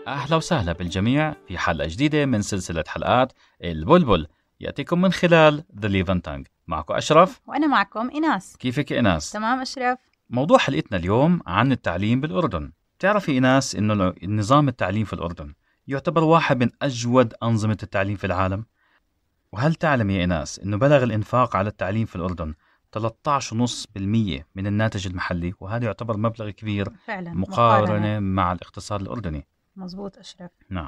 أهلا وسهلا بالجميع في حلقة جديدة من سلسلة حلقات البلبل يأتيكم من خلال The Levan Tongue. معكم أشرف وأنا معكم إناس. كيفك إناس؟ تمام أشرف. موضوع حلقتنا اليوم عن التعليم بالأردن. تعرفي إناس إنه النظام التعليم في الأردن يعتبر واحد من أجود أنظمة التعليم في العالم؟ وهل تعلم يا إناس إنه بلغ الإنفاق على التعليم في الأردن 13.5% من الناتج المحلي، وهذا يعتبر مبلغ كبير فعلا مقارنة مع الاقتصاد الأردني. مزبوط أشرف. نعم.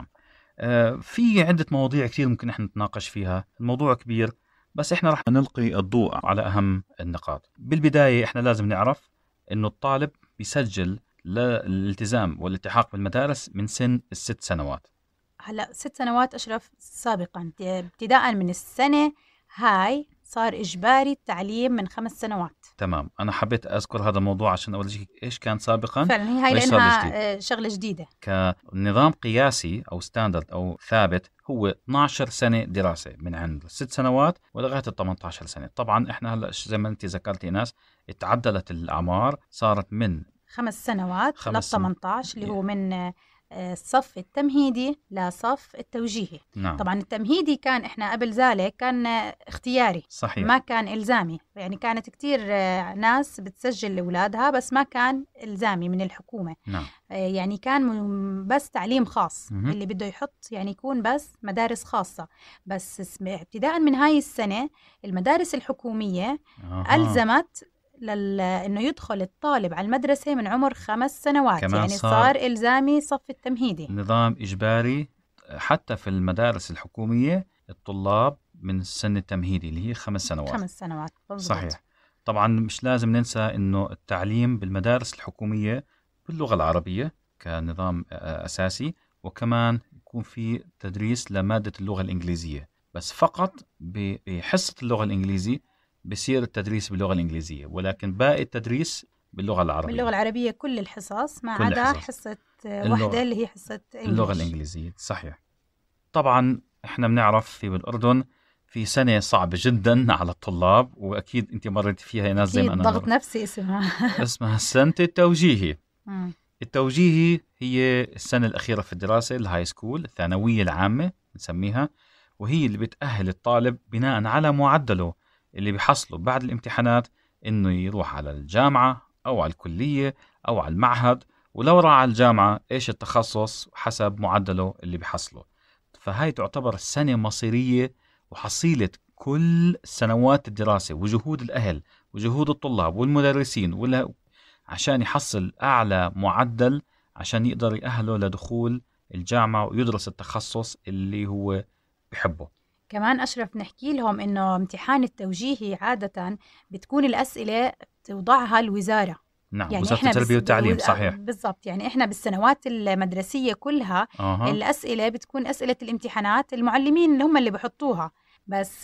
في عدة مواضيع كثير ممكن احنا نتناقش فيها، الموضوع كبير بس احنا رح نلقي الضوء على أهم النقاط. بالبداية احنا لازم نعرف إنه الطالب بيسجل للالتزام والالتحاق بالمدارس من سن 6 سنوات. هلا 6 سنوات أشرف سابقا، ابتداء من السنة هاي صار إجباري التعليم من 5 سنوات. تمام، أنا حبيت أذكر هذا الموضوع عشان أقول لك إيش كان سابقا. فعلا هاي لأنها شغلة جديدة. كنظام قياسي أو ستاندرد أو ثابت هو 12 سنة دراسة من عند 6 سنوات ولغاية 18 سنة. طبعا إحنا هلأ زي ما أنت ذكرتي ناس اتعدلت الأعمار، صارت من 5 سنوات ل 18 اللي هو من الصف التمهيدي لصف التوجيهي. نعم. طبعا التمهيدي كان احنا قبل ذلك كان اختياري. صحيح. ما كان إلزامي، يعني كانت كتير ناس بتسجل لأولادها بس ما كان إلزامي من الحكومة. نعم. يعني كان بس تعليم خاص. اللي بده يحط يعني يكون بس مدارس خاصة. بس ابتداء من هاي السنة المدارس الحكومية ألزمت إنه يدخل الطالب على المدرسة من عمر 5 سنوات، يعني صار إلزامي صف التمهيدي، نظام إجباري. حتى في المدارس الحكومية الطلاب من السن التمهيدي اللي هي 5 سنوات. 5 سنوات بالضبط. صحيح. طبعا مش لازم ننسى إنه التعليم بالمدارس الحكومية باللغة العربية كنظام أساسي، وكمان يكون في تدريس لمادة اللغة الإنجليزية، بس فقط بحصة اللغة الإنجليزية بصير التدريس باللغة الإنجليزية، ولكن باقي التدريس باللغة العربية. باللغة العربية كل الحصص ما عدا حصة واحدة اللي هي حصة اللغة الإنجليزية. صحيح. طبعا احنا بنعرف في بالأردن في سنة صعبة جدا على الطلاب، وأكيد أنت مريت فيها ناس زي ما أنا. ضغط نفسي اسمها السنة التوجيهي. التوجيهي هي السنة الأخيرة في الدراسة، الهاي سكول، الثانوية العامة نسميها، وهي اللي بتأهل الطالب بناء على معدله اللي بيحصله بعد الامتحانات إنه يروح على الجامعة أو على الكلية أو على المعهد، ولو راح على الجامعة إيش التخصص حسب معدله اللي بيحصله. فهاي تعتبر السنة مصيرية وحصيلة كل سنوات الدراسة وجهود الأهل وجهود الطلاب والمدرسين عشان يحصل أعلى معدل عشان يقدر يأهله لدخول الجامعة ويدرس التخصص اللي هو بحبه. كمان أشرف نحكي لهم إنه امتحان التوجيهي عادة بتكون الأسئلة توضعها الوزارة. نعم. يعني وزارة التربية والتعليم. صحيح. بالضبط. يعني إحنا بالسنوات المدرسية كلها الأسئلة بتكون أسئلة الامتحانات المعلمين اللي هم اللي بحطوها، بس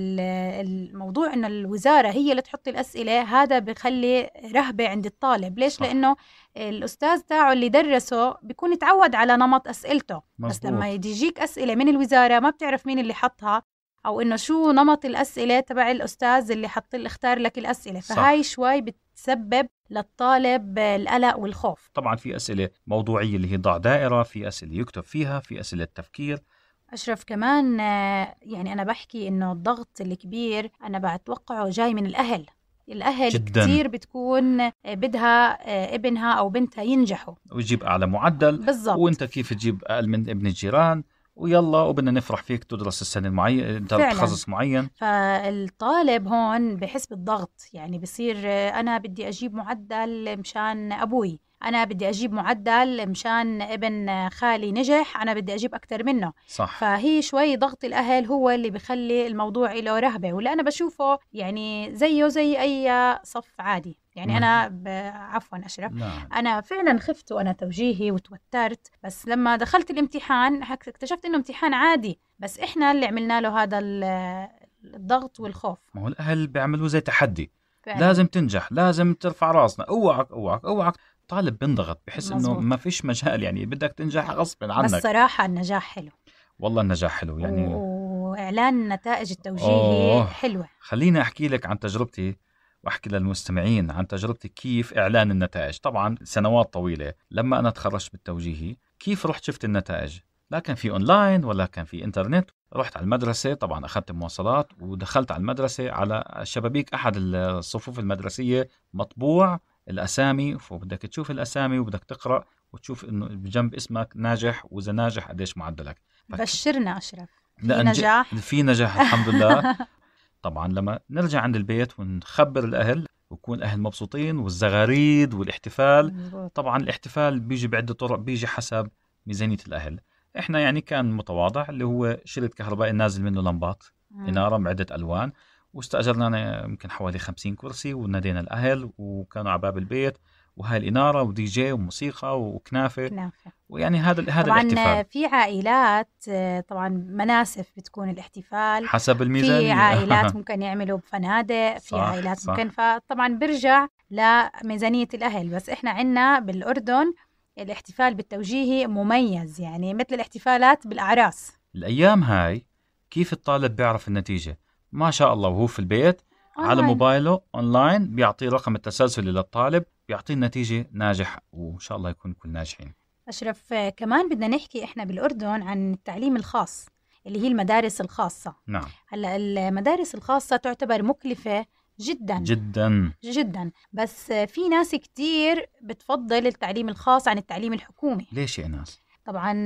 الموضوع إنه الوزارة هي اللي تحط الأسئلة هذا بخلي رهبة عند الطالب. ليش؟ صح. لأنه الأستاذ تاعه اللي درسه بيكون يتعود على نمط أسئلته. مزبوط. بس لما يجيك أسئلة من الوزارة ما بتعرف مين اللي حطها أو إنه شو نمط الأسئلة تبع الأستاذ اللي اختار لك الأسئلة. صح. فهاي شوي بتسبب للطالب القلق والخوف. طبعا في أسئلة موضوعية اللي هي ضع دائرة، في أسئلة يكتب فيها، في أسئلة تفكير. أشرف كمان يعني أنا بحكي إنه الضغط الكبير أنا بتوقعه جاي من الأهل جداً. كتير بتكون بدها ابنها أو بنتها ينجحوا ويجيب أعلى معدل. بالضبط. وإنت كيف تجيب أقل من ابن الجيران، ويلا وبدنا نفرح فيك تدرس السنة المعين تخصص معين. فالطالب هون بحس بالضغط، يعني بصير أنا بدي أجيب معدل مشان أبوي، أنا بدي أجيب معدل مشان ابن خالي نجح، أنا بدي أجيب أكتر منه. صح. فهي شوي ضغط الأهل هو اللي بيخلي الموضوع له رهبة، ولا أنا بشوفه يعني زيه زي أي صف عادي. يعني أنا عفوا أشرف. نعم. أنا فعلا خفت وأنا توجيهي وتوترت، بس لما دخلت الامتحان اكتشفت إنه امتحان عادي، بس إحنا اللي عملنا له هذا الضغط والخوف. ما هو الأهل بيعملوا زي تحدي. فعلا. لازم تنجح، لازم ترفع راسنا، اوعك. طالب بنضغط بحس إنه ما فيش مجال، يعني بدك تنجح غصب عنك. بس صراحة النجاح حلو. والله النجاح حلو يعني. وإعلان نتائج التوجيهي حلوة. خليني أحكي لك عن تجربتي وأحكي للمستمعين عن تجربتي كيف إعلان النتائج. طبعا سنوات طويلة لما أنا تخرجت بالتوجيهي كيف رحت شفت النتائج؟ لا كان في أونلاين ولا كان في إنترنت. رحت على المدرسة، طبعا أخذت مواصلات ودخلت على المدرسة، على شبابيك أحد الصفوف المدرسية مطبوع الأسامي، وبدك تشوف الأسامي وبدك تقرأ وتشوف إنه بجنب اسمك ناجح، وإذا ناجح قديش معدلك. بشرنا أشرف، في نجاح. في نجاح الحمد لله. طبعا لما نرجع عند البيت ونخبر الأهل ويكون الأهل مبسوطين، والزغاريد والاحتفال. طبعا الاحتفال بيجي بعدة طرق، بيجي حسب ميزانية الأهل. إحنا يعني كان متواضع، اللي هو شريط كهربائي نازل منه لمبات إنارة بعدة ألوان، واستأجرنا يمكن حوالي 50 كرسي، ونادينا الأهل وكانوا على باب البيت، وهاي الإنارة ودي جي وموسيقى وكنافة. ويعني هذا طبعا الاحتفال. في عائلات طبعا مناسف بتكون الاحتفال حسب الميزانية. في عائلات ممكن يعملوا بفنادق، في عائلات صح. ممكن، فطبعا برجع لميزانية الأهل. بس إحنا عنا بالأردن الاحتفال بالتوجيهي مميز، يعني مثل الاحتفالات بالأعراس. الأيام هاي كيف الطالب بيعرف النتيجة؟ ما شاء الله، وهو في البيت على موبايله أونلاين بيعطيه رقم التسلسل للطالب، بيعطيه النتيجة ناجح، وإن شاء الله يكون كل ناجحين. أشرف، كمان بدنا نحكي إحنا بالأردن عن التعليم الخاص اللي هي المدارس الخاصة. نعم. هلا المدارس الخاصة تعتبر مكلفة جدا جدا جدا، بس في ناس كتير بتفضل التعليم الخاص عن التعليم الحكومي. ليش يا ناس؟ طبعا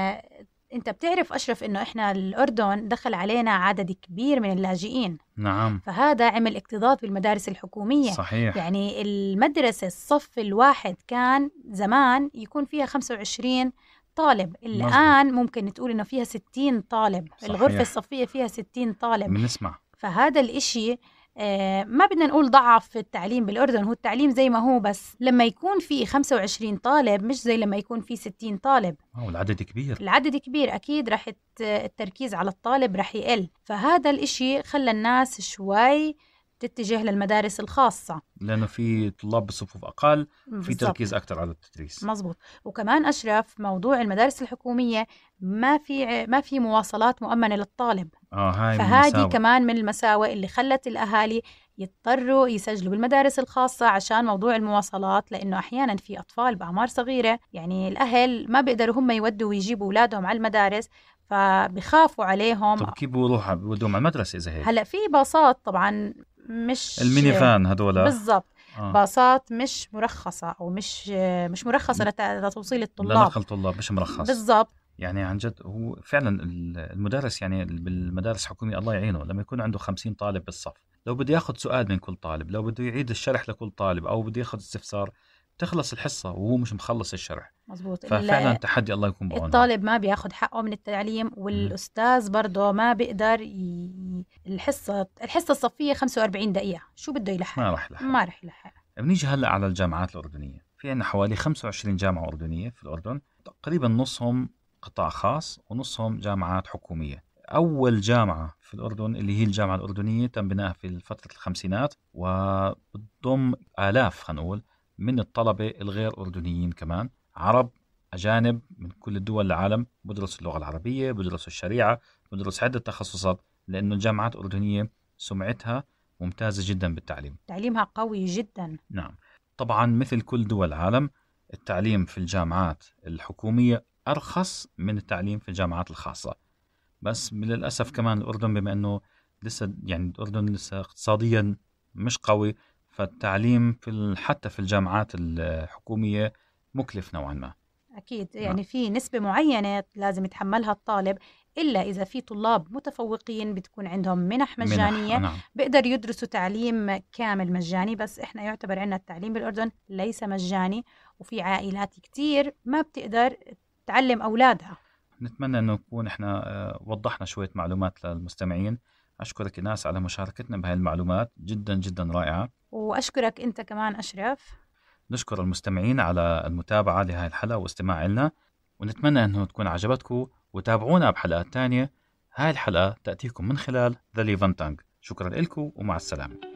انت بتعرف أشرف انه احنا الأردن دخل علينا عدد كبير من اللاجئين. نعم. فهذا عمل اكتظاظ بالمدارس الحكومية. صحيح. يعني المدرسة الصف الواحد كان زمان يكون فيها 25 طالب، الآن ممكن تقول إنه فيها 60 طالب. صحيح. الغرفة الصفية فيها 60 طالب. بنسمع. فهذا الإشي ما بدنا نقول ضعف في التعليم بالأردن، هو التعليم زي ما هو، بس لما يكون في 25 طالب مش زي لما يكون في 60 طالب. العدد كبير. العدد كبير، أكيد رح التركيز على الطالب رح يقل. فهذا الإشي خلى الناس شوي تتجه للمدارس الخاصة، لأنه في طلاب بصفوف أقل، في بالزبط. تركيز أكتر على التدريس. مزبوط. وكمان أشرف، موضوع المدارس الحكومية ما في مواصلات مؤمنة للطالب. هاي فهذه كمان من المساوئ اللي خلت الأهالي يضطروا يسجلوا بالمدارس الخاصة عشان موضوع المواصلات، لأنه أحيانا في أطفال بأعمار صغيرة، يعني الأهل ما بيقدروا هم يودوا ويجيبوا أولادهم على المدارس، فبيخافوا عليهم. طب كيف بيودوهم على المدرسة إذا هيك؟ هلا في باصات طبعا، مش الميني فان هدول. بالضبط. باصات مش مرخصة، أو مش مرخصة لتوصيل الطلاب، لنقل طلاب، مش مرخص. بالضبط. يعني عن جد هو فعلا المدرس، يعني بالمدارس الحكومية الله يعينه، لما يكون عنده 50 طالب بالصف، لو بده ياخذ سؤال من كل طالب، لو بده يعيد الشرح لكل طالب، أو بده ياخذ استفسار، تخلص الحصة وهو مش مخلص الشرح. مظبوط. ففعلا تحدي، الله يكون بعونه. الطالب ما بياخد حقه من التعليم، والأستاذ برضه ما بيقدر الحصة الصفية 45 دقيقة، شو بده يلحق؟ ما رح يلحق. بنيجي هلأ على الجامعات الأردنية. في عندنا حوالي 25 جامعة أردنية في الأردن، تقريبا نصهم قطاع خاص ونصهم جامعات حكومية. أول جامعة في الأردن اللي هي الجامعة الأردنية تم بنائها في فترة الخمسينات، وبتضم آلاف خلينا نقول من الطلبة الغير أردنيين، كمان عرب أجانب من كل الدول العالم، بدرسوا اللغة العربية، بدرسوا الشريعة، بدرسوا عدة تخصصات، لأنه الجامعات الأردنية سمعتها ممتازة جدا بالتعليم، تعليمها قوي جدا. نعم. طبعا مثل كل دول العالم، التعليم في الجامعات الحكومية أرخص من التعليم في الجامعات الخاصة، بس للأسف كمان الأردن بما أنه لسه، يعني الأردن لسه اقتصاديا مش قوي، فالتعليم حتى في الجامعات الحكومية مكلف نوعا ما. أكيد. يعني في نسبة معينة لازم يتحملها الطالب، إلا إذا في طلاب متفوقين بتكون عندهم منح مجانية. نعم. بيقدر يدرسوا تعليم كامل مجاني، بس إحنا يعتبر عنا التعليم بالأردن ليس مجاني، وفي عائلات كتير ما بتقدر تعلم أولادها. نتمنى أنه نكون إحنا وضحنا شوية معلومات للمستمعين. أشكرك ناس على مشاركتنا بهاي المعلومات جدا جدا رائعة، وأشكرك أنت كمان أشرف. نشكر المستمعين على المتابعة لهذه الحلقة واستماع لنا، ونتمنى أنه تكون عجبتكم، وتابعونا بحلقات تانية. هاي الحلقة تأتيكم من خلال The Levan Tongue. شكرا لكم ومع السلامة.